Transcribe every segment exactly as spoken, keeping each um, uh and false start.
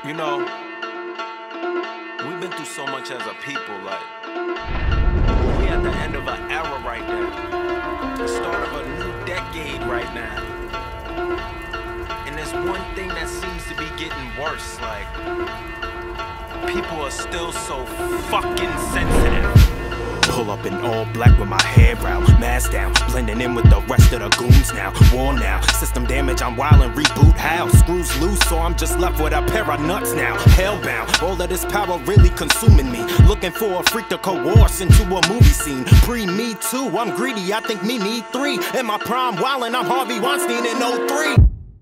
You know, we've been through so much as a people, like, we at the end of an era right now, the start of a new decade right now. And there's one thing that seems to be getting worse, like, people are still so fucking sensitive. Pull up in all black with my hair out, mask down, blending in with the rest of the goons now. War now, system damage, I'm wildin', reboot how? Screws loose, so I'm just left with a pair of nuts now. Hellbound, all of this power really consuming me. Looking for a freak to coerce into a movie scene. Pre-me too, I'm greedy, I think me need three. In my prime wildin', I'm Harvey Weinstein in oh three.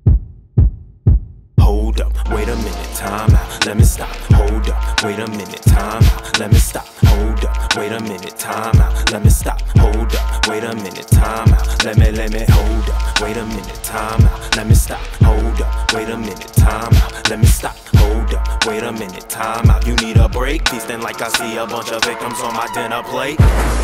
Hold up, wait a minute, time out, let me stop. Hold up, wait a minute, time out, let me stop. Hold up, wait a minute, time out, let me stop. Hold up, wait a minute, time out, let me, let me, hold up, wait a minute, time out, let me stop. Hold up, wait a minute, time out, let me stop. Hold up, wait a minute, time out. You need a break, feasting like I see a bunch of victims on my dinner plate.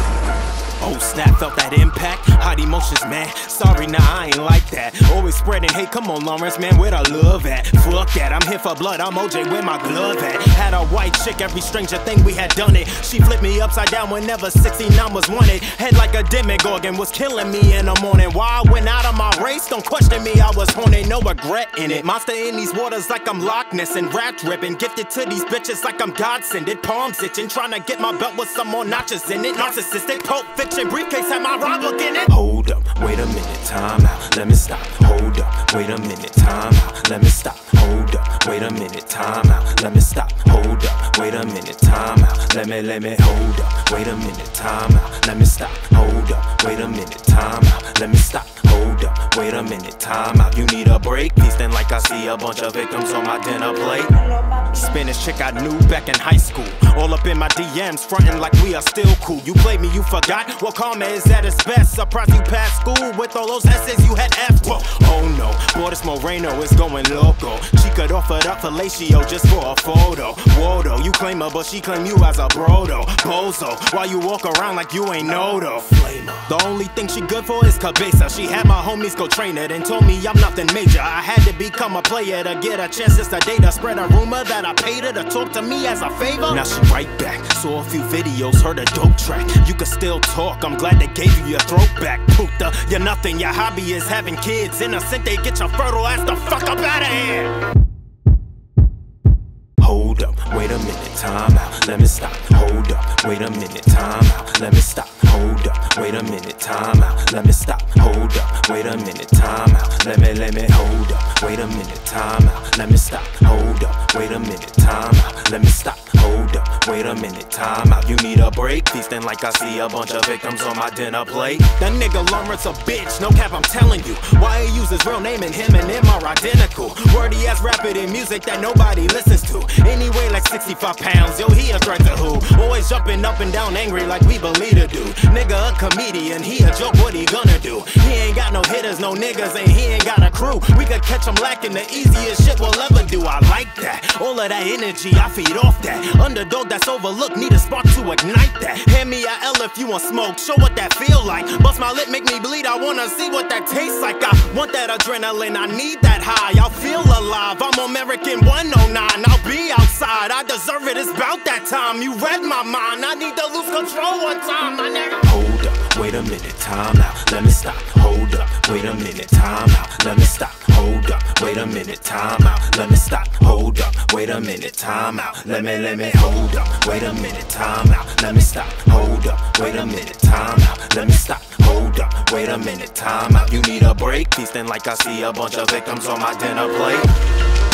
Oh snap, felt that impact, hot emotions man. Sorry, nah, I ain't like that. Always spreading hate, come on Lawrence man, where the love at? Fuck that, I'm here for blood, I'm O J, where my glove at? Had a white chick, every stranger thing we had done it. She flipped me upside down whenever sixty-nine was wanted. Head like a demogorgon, was killing me in the morning. Why I went out of my race, don't question me, I was haunted, no regret in it. Monster in these waters like I'm Loch Ness and rap dripping. Gifted to these bitches like I'm God sended. Palms itching, trying to get my belt with some more notches in it. Narcissistic, Pulp Fiction briefcase had my rhyme book in it. Hold up, wait a minute, time out, let me stop. Hold up, wait a minute, time out, let me stop. Hold up, wait a minute, time out, let me stop. Hold up, wait a minute, time out, let me, let me, hold up, wait a minute, time out, let me stop. Hold up, wait a minute, time out, let me stop. Hold up, wait a minute, time out. You need a break, feasting like I see a bunch of victims on my dinner plate. Spanish chick I knew back in high school, all up in my D Ms, frontin' like we are still cool. You played me, you forgot, well karma is at its best. Surprised you passed school with all those essays you had F'd. Whoa, oh no, boy this Moreno is going loco. She could offer up fellatio just for a photo. Whoa though, you claim her but she claim you as a bro though. Bozo, while you walk around like you ain't know though. The only thing she good for is cabeza. She had my homies go train it and told me I'm nothing major. I had to become a player to get a chance just to date her. Spread a rumor that I paid her to talk to me as a favor. Now she right back, saw a few videos, heard a dope track. You can still talk, I'm glad they gave you your throat back. Puta, you're nothing, your hobby is having kids. Innocent, they get your fertile ass the fuck up out of here. Hold up, wait a minute, time out, let me stop. Hold up, wait a minute, time out, let me stop. Hold up, wait a minute, time out, let me stop. Hold up, wait a minute, time out, let me, let me, hold up, wait a minute, time out, let me stop. Hold up, wait a minute, time out, let me stop. Hold up, wait a minute, time out. You need a break, feasting like I see a bunch of victims on my dinner plate. That nigga Lawrence a bitch, no cap I'm telling you. Why he use his real name and him and him are identical. Wordy ass rapid in music that nobody listens to. Anyway, like sixty-five pounds, yo, he a threat to who? Always jumping up and down angry like we believe to do. Nigga a comedian, he a joke, what he gonna do? He ain't got no hitters, no niggas, and he ain't got a crew. We could catch him lacking the easiest shit we'll ever do. I like that, all of that energy, I feed off that. Underdog that's overlooked, need a spark to ignite that. Hand me a L if you want smoke, show what that feel like. Bust my lip, make me bleed, I wanna see what that tastes like. I want that adrenaline, I need that high. I'll feel alive, I'm American one oh nine. I'll be outside, I deserve it, it's about that time. You read my mind, I need to lose control one time, my nigga. Hold up, wait a minute, time out, let me stop. Hold up, wait a minute, time out, let me stop. Hold up, wait a minute, time out, let me stop. Hold up, wait a minute, time out, let me, let me, hold up, wait a minute, time out, let me stop. Hold up, wait a minute, time out, let me stop. Hold up, wait a minute, time out. You need a break, feasting like I see a bunch of victims on my dinner plate.